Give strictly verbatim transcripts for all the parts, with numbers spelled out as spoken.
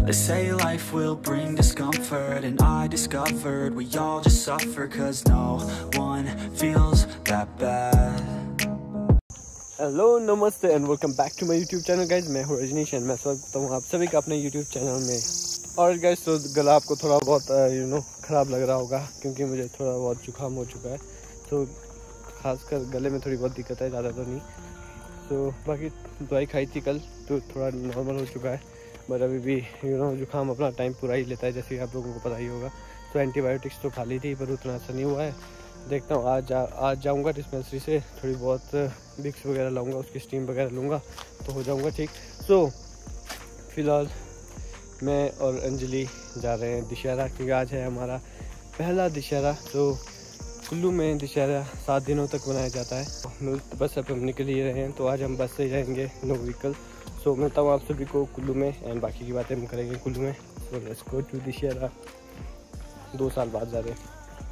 They say life will bring discomfort, and I discovered we all just suffer, cause no one feels that bad. Hello नमस्ते and welcome back to my YouTube channel guys. मैं हूँ Rajneesh and मैं स्वागत करता हूँ आप सभी का अपने यूट्यूब चैनल में। और गाइज तो गला आपको थोड़ा बहुत यू नो ख़राब लग रहा होगा क्योंकि मुझे थोड़ा बहुत जुकाम हो चुका है, तो खासकर गले में थोड़ी बहुत दिक्कत है, ज़्यादा तो नहीं। तो बाकी दवाई खाई थी कल तो थोड़ा नॉर्मल हो चुका है, बट अभी भी यू नो जुकाम अपना टाइम पूरा ही लेता है, जैसे कि आप लोगों को पता ही होगा। तो एंटीबायोटिक्स तो खा ली थी पर उतना असर नहीं हुआ है। देखता हूँ आज जा, आज जाऊँगा डिस्पेंसरी से, थोड़ी बहुत विक्स वगैरह लाऊंगा, उसकी स्टीम वगैरह लूँगा तो हो जाऊँगा ठीक। सो फ़िलहाल मैं और अंजलि जा रहे हैं दशहरा, क्योंकि आज है हमारा पहला दशहरा। तो कुल्लू में दशहरा सात दिनों तक मनाया जाता है। बस अब हम निकल ही रहे हैं, तो आज हम बस से जाएंगे, नो व्हीकल। सो मिलता हूँ आप सभी को कुल्लू में एंड बाकी की बातें हम करेंगे कुल्लू में। So let's go to Dussehra, दो साल बाद जा रहे हैं।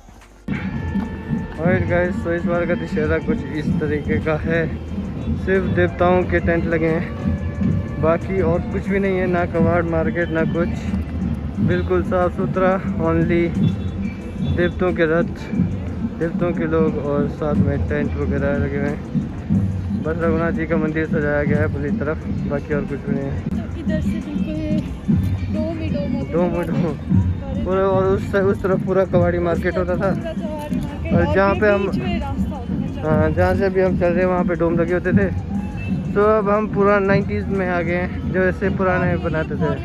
और गाइस तो इस बार का दशहरा कुछ इस तरीके का है, सिर्फ देवताओं के टेंट लगे हैं, बाकी और कुछ भी नहीं है, ना कबाड़ मार्केट ना कुछ, बिल्कुल साफ़ सुथरा। ओनली देवताओं के रथ, देवताओं के लोग और साथ में टेंट वगैरह लगे हुए हैं। बस रघुनाथ जी का मंदिर सजाया गया है पूरी तरफ, बाकी और कुछ भी नहीं है। इधर से बिल्कुल डोम ही डोम डोम डोम पूरा, और उस उस तरफ पूरा कबाड़ी मार्केट होता था, और जहाँ पे हम हाँ जहाँ से अभी हम चल रहे हैं वहाँ पे डोम लगे होते थे। तो अब हम पूरा नाइन्टीज़ में आ गए हैं, जो ऐसे पुराने बनाते थे।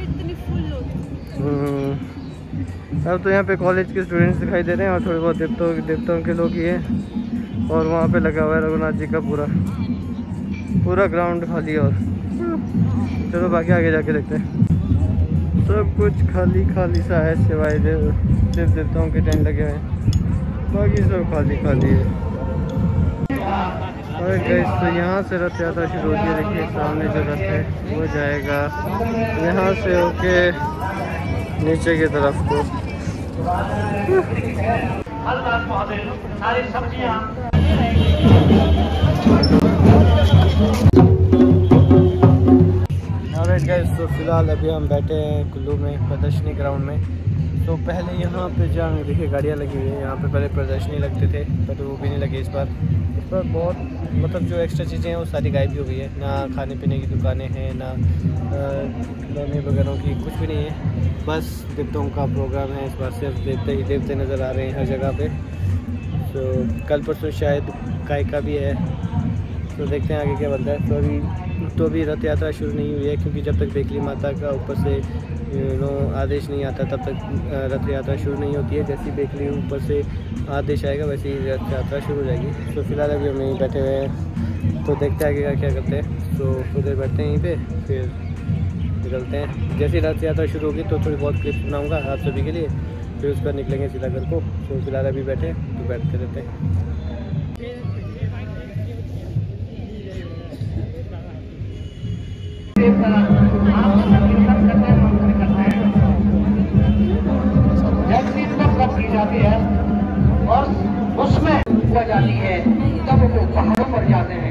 अब तो यहाँ पे कॉलेज के स्टूडेंट्स दिखाई दे रहे हैं और थोड़े बहुत देवताओं देवताओं के लोग ही हैं। और वहाँ पे लगा हुआ है रघुनाथ जी का पूरा पूरा ग्राउंड खाली। और चलो बाकी आगे जाके देखते हैं। सब कुछ खाली खाली सा है, सिवाय देव सिर्फ देवताओं के टेंट लगे हुए हैं, बाकी सब खाली खाली है। और गैस तो यहाँ से रथ यात्रा शुरू होती है। देखिए सामने जो रथ है वो जाएगा यहाँ से होके नीचे की तरफ को। ऑलराइट गाइस तो फिलहाल अभी हम बैठे हैं कुल्लू में प्रदर्शनी ग्राउंड में। तो पहले यहाँ पे जहाँ देखिए गाड़ियाँ लगी हुई है, यहाँ पे पहले प्रदर्शनी लगते थे पर वो भी नहीं लगे इस बार। इस बार बहुत मतलब जो एक्स्ट्रा चीज़ें हैं वो सारी गायब भी हो गई है, ना खाने पीने की दुकानें हैं, ना खिलौने वगैरह की कुछ भी नहीं है। बस देवताओं का प्रोग्राम है इस बार, सिर्फ देवते ही देवते नज़र आ रहे हैं हर जगह पे। तो कल परसों शायद गाय का भी है, तो देखते हैं आगे क्या बनता है। तो अभी तो अभी रथ यात्रा शुरू नहीं हुई है, क्योंकि जब तक बेकली माता का ऊपर से यू नो आदेश नहीं आता तब तक रथ यात्रा शुरू नहीं होती है। जैसी बेकली ऊपर से आदेश आएगा वैसे ही रथ यात्रा शुरू हो जाएगी। तो फिलहाल अभी हम यहीं बैठे हुए हैं, तो देखते हैं आगे का क्या करते हैं। तो थोड़ी देर बैठते हैं यहीं पे, फिर निकलते हैं। जैसे रथ यात्रा शुरू होगी तो थोड़ी बहुत क्लिप्स बनाऊँगा आप सभी के लिए, फिर उस पर निकलेंगे सीधा घर को। तो फिलहाल अभी बैठे तो बैठते रहते हैं। की जाती है और उसमें हो जाती है, तब वो पहाड़ों पर जाते हैं।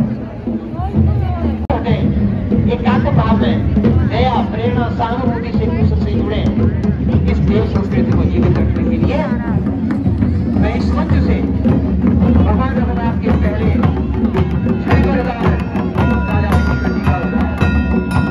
एकांत भाव में दया प्रेरणा सहानुभूति से उससे जुड़े इस देश संस्कृति को जीवित रखने के लिए मैं इस मंच से भगवान जगन्नाथ के पहले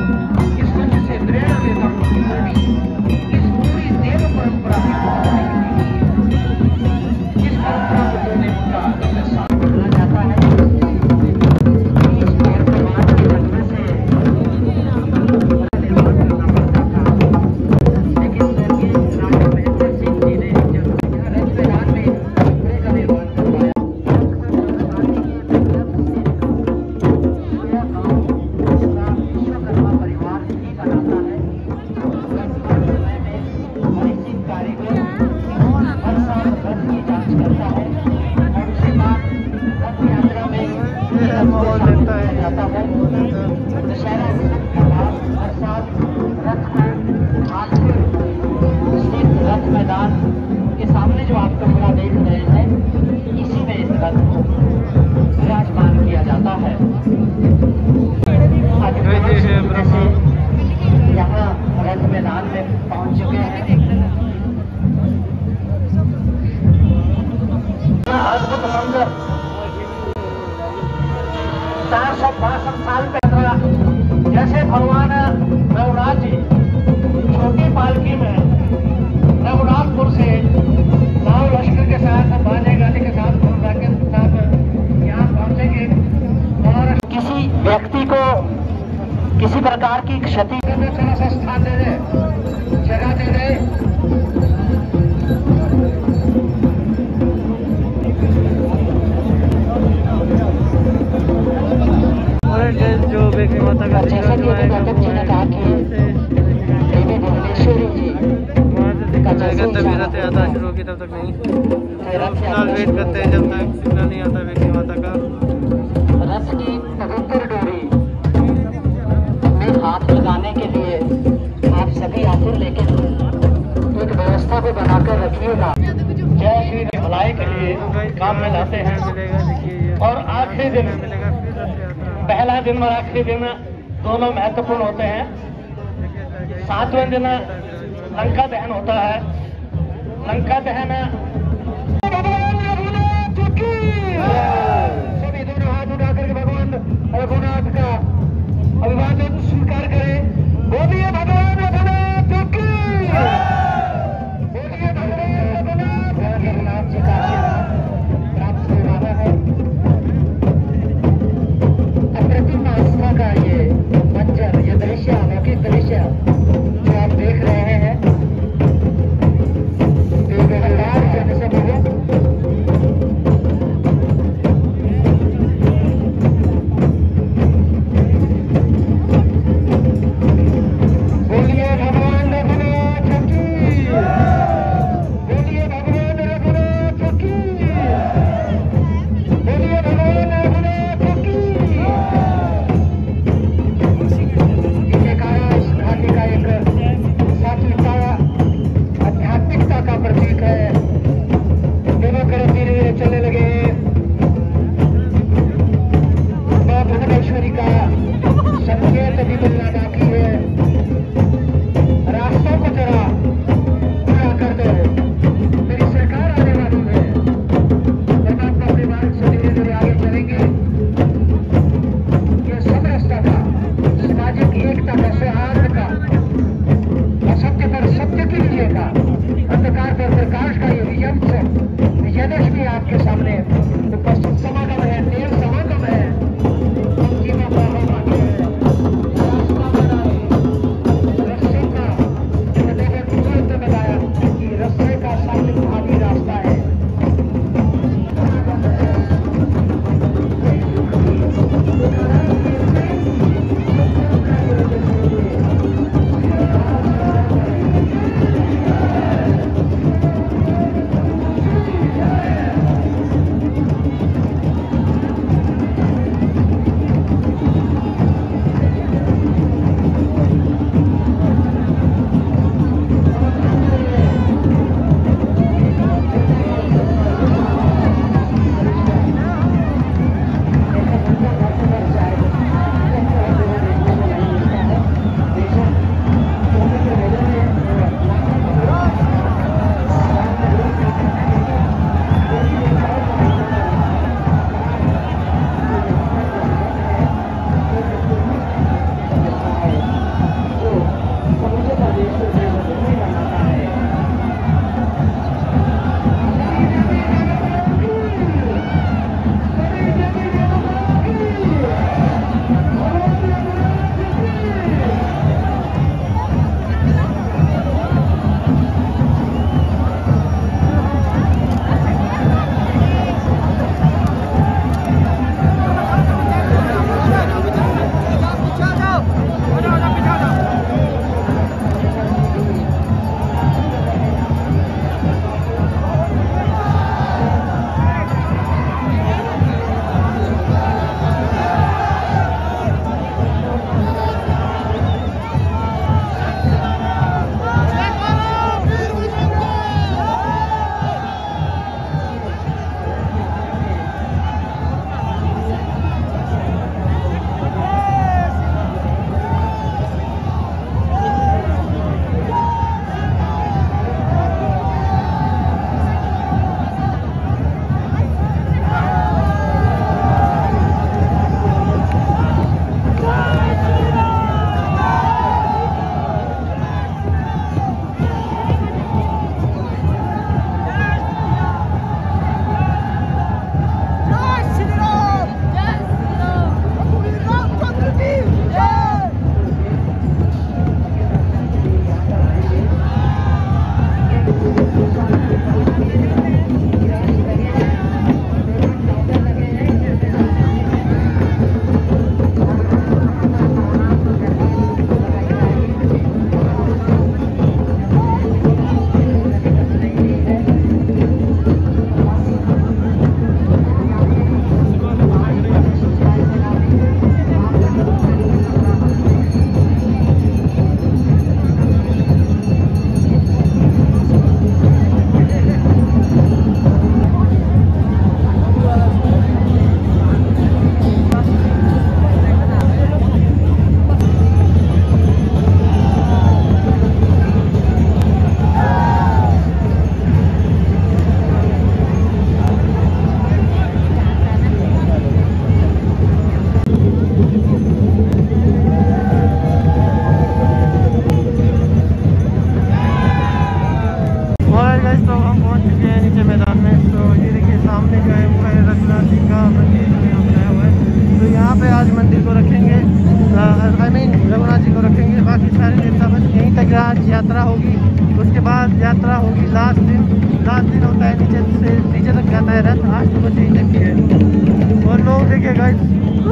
स्थान दे दे, जगह दे दे। जो बेटी माता का जैसा कि अभी गौतम जी ने कहा कि देवी भुवनेश्वरी जी का जैसे तभी रथ यात्रा शुरू होगी तब तक नहीं, फिलहाल वेट करते हैं जब तक सिग्नल नहीं आता बेटी माता का। रथ की पवित्र डोरी में हाथ लगाने के लिए आप सभी आतुर लेके एक व्यवस्था को बनाकर रखिएगा। जय श्री भलाई के लिए काम में लाते हैं और आखिरी दिन पहला दिन और आखिरी दिन दोनों महत्वपूर्ण होते हैं। सातवें दिन लंका दहन होता है। लंका दहन सभी दोनों हाथ उठा करके भगवान रघुनाथ का अभिवादन स्वीकार करें। बोलिए भगवान रघुनाथ की, बोलिए भगवान रघुनाथ रघुनाथ जी का आशीर्वाद प्राप्त होने वाला है। अप्रतिम आस्था का ये मंजर, ये दृश्य, अलौकिक दृश्य जो आप देख रहे हैं, एक कि आज यात्रा होगी, उसके बाद यात्रा होगी लास्ट दिन। लास्ट दिन होता है नीचे से नीचे तक जाता है रथ, आज तो बस यही तक की है। और लोग देखिए गाइस,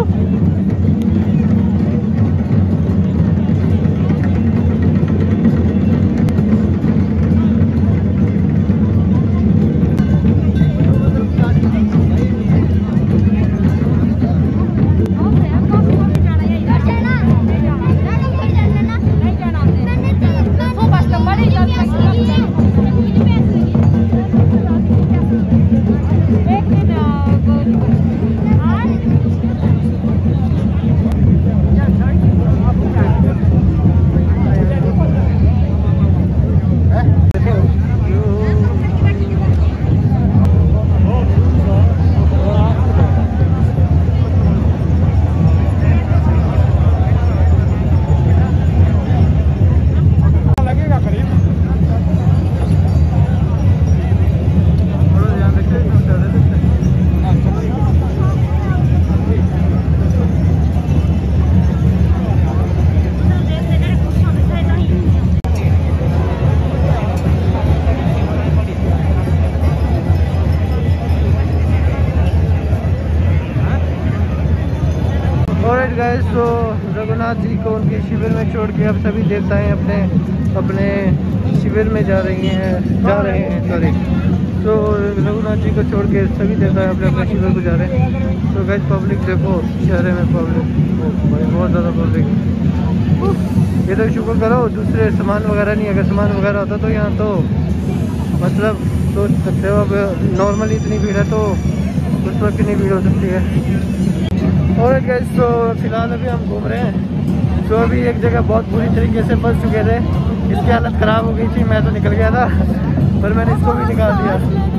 गाइस, तो रघुनाथ जी को उनके शिविर में छोड़ के अब सभी देवताएं अपने अपने शिविर में जा रही हैं जा रहे हैं सॉरी तो रघुनाथ जी को छोड़ के सभी देवताएं अपने अपने शिविर को जा रहे हैं। तो गाइस पब्लिक देखो, शहर में पब्लिक बहुत ज़्यादा पब्लिक। ये तो शुक्र करो दूसरे सामान वगैरह नहीं, अगर सामान वगैरह होता तो यहाँ तो मतलब सोच सकते हो, अब नॉर्मली इतनी भीड़ है तो उस वक्त कितनी भीड़ हो सकती है। और गाइस तो फिलहाल अभी हम घूम रहे हैं, तो अभी एक जगह बहुत बुरी तरीके से फंस चुके थे, इसकी हालत ख़राब हो गई थी। मैं तो निकल गया था पर मैंने इसको भी निकाल दिया।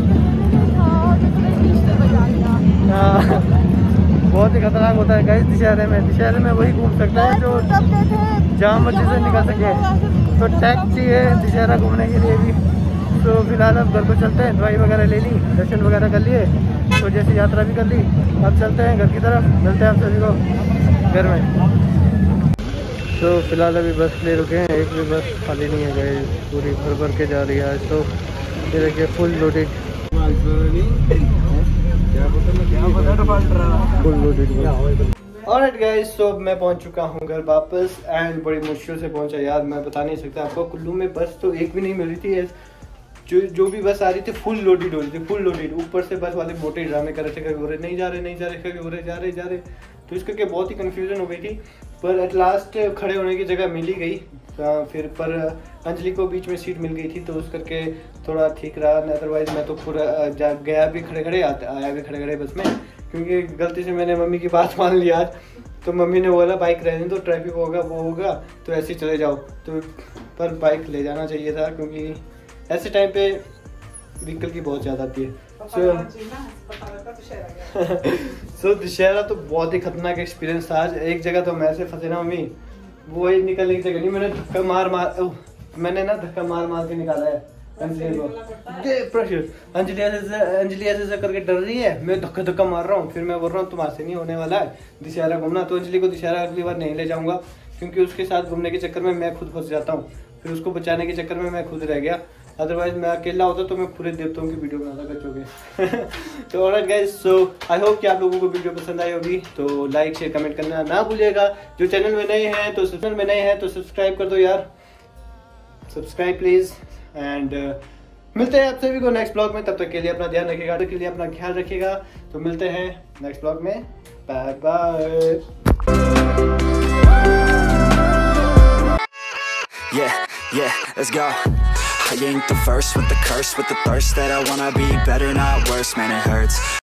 हाँ, बहुत ही खतरनाक होता है गाइस दशहरे में। दशहरे में वही घूम सकता है जो जहाँ मर्जी से निकल सके, तो टैक्सी है दशहरा घूमने के लिए भी। तो फिलहाल अब घर को चलते हैं, दवाई वगैरह ले ली, दर्शन वगैरह कर लिए, तो जैसे यात्रा भी कर ली, अब चलते हैं घर की तरफ। मिलते हैं आप सभी को घर में। तो फिलहाल अभी बस ले रुके हैं, एक भी बस खाली नहीं है गए, पूरी भर भर के जा रही है आज। तो ये देखिए full loaded full loaded. Alright guys, तो मैं पहुंच चुका हूं घर वापस, एंड बड़ी मुश्किल से पहुंचा यार, मैं बता नहीं सकता आपको। कुल्लू में बस तो एक भी नहीं मिल रही थी, जो जो भी बस आ रही थी फुल लोडेड हो रही थी, फुल लोडेड। ऊपर से बस वाले मोटे ड्रामे कर रहे थे, कभी हो रहे नहीं जा रहे नहीं जा रहे, कभी हो रहे जा रहे जा रहे। तो इस करके बहुत ही कन्फ्यूजन हो गई थी, पर एट लास्ट खड़े होने की जगह मिल ही गई। फिर पर अंजलि को बीच में सीट मिल गई थी, तो उस करके थोड़ा ठीक रहा। अदरवाइज मैं तो पूरा जा गया भी खड़े खड़े, आया भी खड़े खड़े बस में, क्योंकि गलती से मैंने मम्मी की बात मान ली आज। तो मम्मी ने बोला बाइक रहने दो, ट्रैफिक होगा वो होगा तो ऐसे ही चले जाओ। तो पर बाइक ले जाना चाहिए था, क्योंकि ऐसे टाइम पे व्हीकल की बहुत ज़्यादा आती है। सो दशहरा तो बहुत ही खतरनाक एक्सपीरियंस था आज। एक जगह तो मैं ऐसे फंसे ना मम्मी, वो एक निकलने की जगह नहीं, मैंने धक्का मार मार मैंने ना धक्का मार मार के निकाला है अंजलि को। प्रेशर अंजलि ऐसे अंजलि ऐसे करके डर रही है, मैं धक्का धक्का मार रहा हूँ। फिर मैं बोल रहा हूँ तुम्हारे से नहीं होने वाला है दशहरा घूमना। तो अंजलि को दशहरा अगली बार नहीं ले जाऊँगा, क्योंकि उसके साथ घूमने के चक्कर में मैं खुद फंस जाता हूँ, फिर उसको बचाने के चक्कर में मैं खुद रह गया। अदरवाइज मैं अकेला होता तो मैं पूरे देवताओं की वीडियो बनाता बच्चों तो alright guys, so I hope कि आप लोगों को वीडियो पसंद आई होगी। तो लाइक शेयर कमेंट करना ना भूलिएगा। जो चैनल में नए हैं तो चैनल में नए हैं तो सब्सक्राइब कर दो यार, सब्सक्राइब प्लीज। एंड मिलते हैं आप सभी को नेक्स्ट ब्लॉग में, तब तक के लिए अपना ध्यान रखिएगा, तब तक के लिए अपना ख्याल रखिएगा। तो मिलते हैं नेक्स्ट ब्लॉग में, bye bye. Yeah, yeah, let's go. I ain't the first with the curse, with the thirst that I wanna be better, not worse, man, it hurts.